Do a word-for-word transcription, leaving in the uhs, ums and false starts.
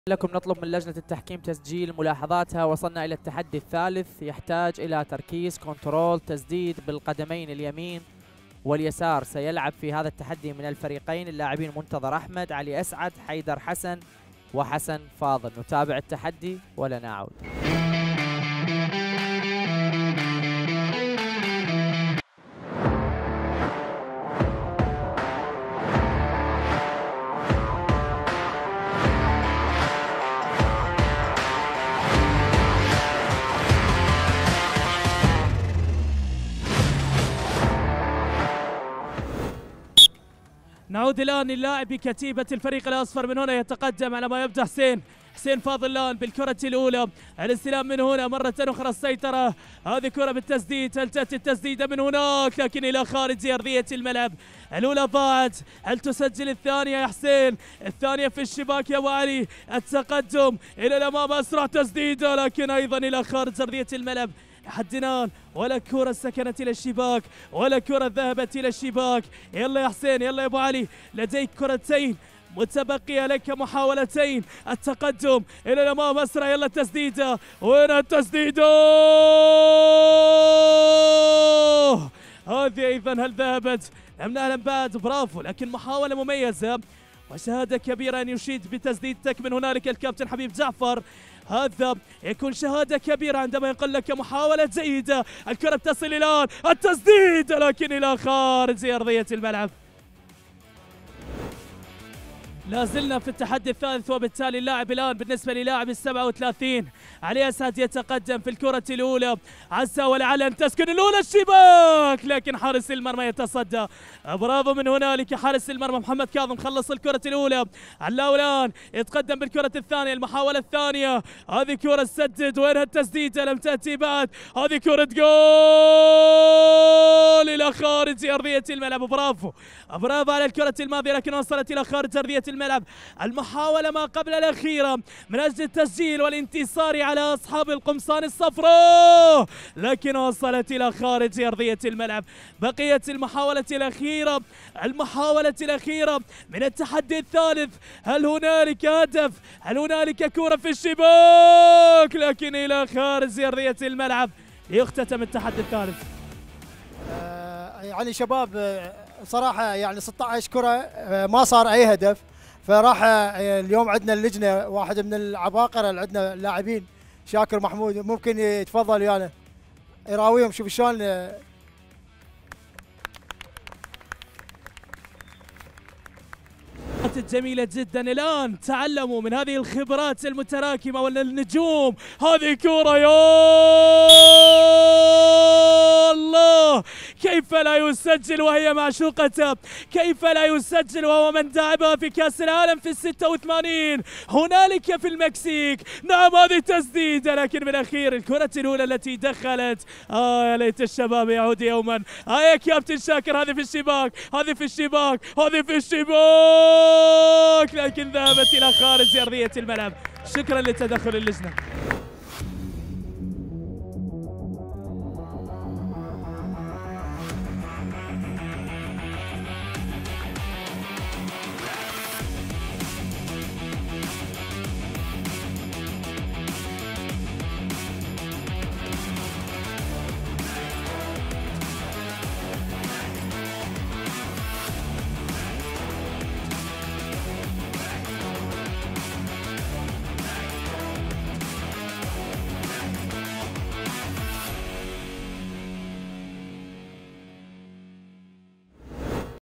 لكم نطلب من لجنة التحكيم تسجيل ملاحظاتها. وصلنا إلى التحدي الثالث، يحتاج إلى تركيز، كنترول، تسديد بالقدمين اليمين واليسار. سيلعب في هذا التحدي من الفريقين اللاعبين منتظر أحمد، علي أسعد، حيدر حسن وحسن فاضل. نتابع التحدي ولا نعود. نعود الآن للاعب بكتيبة الفريق الأصفر. من هنا يتقدم على ما يبدو حسين حسين فاضل الآن بالكرة الأولى. الاستلام من هنا مرة أخرى، السيطرة، هذه كرة بالتسديد. هل تأتي التسديدة من هناك لكن إلى خارج أرضية الملعب؟ الأولى ضاعت، هل تسجل الثانية يا حسين؟ الثانية في الشباك يا أبو علي. التقدم إلى الأمام، أسرع تسديدة لكن أيضا إلى خارج أرضية الملعب. لحد الآن ولا كرة سكنت إلى الشباك ولا كرة ذهبت إلى الشباك. يلا يا حسين، يلا يا أبو علي، لديك كرتين متبقية لك، محاولتين. التقدم إلى الأمام، أسرع، يلا التسديدة. وين التسديدة؟ هذه أيضا هل ذهبت؟ لم نعلم بعد. برافو، لكن محاولة مميزة وشهادة كبيرة أن يشيد بتسديدتك من هنالك الكابتن حبيب جعفر. هذا يكون شهادة كبيرة عندما يقول لك محاولة جيدة. الكرة تصل الآن، التسديد لكن إلى خارج أرضية الملعب. لا زلنا في التحدي الثالث، وبالتالي اللاعب الآن بالنسبة للاعب السبعة وثلاثين علي أسعد يتقدم في الكرة الأولى. عسى ولعل تسكن الأولى الشباك لكن حارس المرمى يتصدى. برافو من هنالك حارس المرمى محمد كاظم، خلص الكرة الأولى. علاو الآن يتقدم بالكرة الثانية، المحاولة الثانية. هذه كرة سدد، وينها التسديدة؟ لم تأتي بعد. هذه كرة جول إلى خارج أرضية الملعب. برافو برافو على الكرة الماضية لكن وصلت إلى خارج أرضية الملعب. المحاولة ما قبل الأخيرة من أجل التسجيل والانتصار على أصحاب القمصان الصفراء لكن وصلت إلى خارج أرضية الملعب. بقيت المحاولة الأخيرة، المحاولة الأخيرة من التحدي الثالث. هل هنالك هدف؟ هل هنالك كرة في الشباك؟ لكن إلى خارج أرضية الملعب ليختتم التحدي الثالث. آه يعني شباب صراحة يعني ستة عشر كرة آه ما صار أي هدف، فراح اليوم عندنا اللجنه واحد من العباقره اللي عندنا اللاعبين شاكر محمود، ممكن يتفضل يعني يراويهم شوف شلون. جميلة جدا. الآن تعلموا من هذه الخبرات المتراكمة ولا النجوم. هذه كرة يا الله، كيف لا يسجل وهي معشوقته، كيف لا يسجل وهو من دعمها في كأس العالم في الستة وثمانين هنالك في المكسيك. نعم هذه تسديدة لكن بالأخير الكرة الأولى التي دخلت. آه يا ليت الشباب يعود يوما. آه يا كابتن شاكر، هذه في الشباك، هذه في الشباك، هذه في الشباك لكن ذهبت إلى خارج أرضية الملعب. شكرا لتدخل اللجنة.